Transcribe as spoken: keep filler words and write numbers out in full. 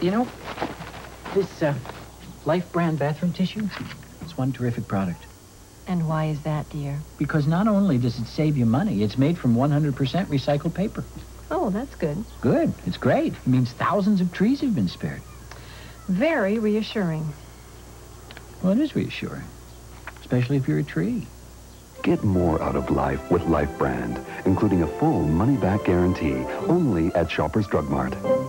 You know, this uh, Life brand bathroom tissue, it's one terrific product. And why is that, dear? Because not only does it save you money, it's made from one hundred percent recycled paper. Oh, that's good. Good. It's great. It means thousands of trees have been spared. Very reassuring. Well, it is reassuring, especially if you're a tree. Get more out of life with Life brand, including a full money-back guarantee, only at Shoppers Drug Mart.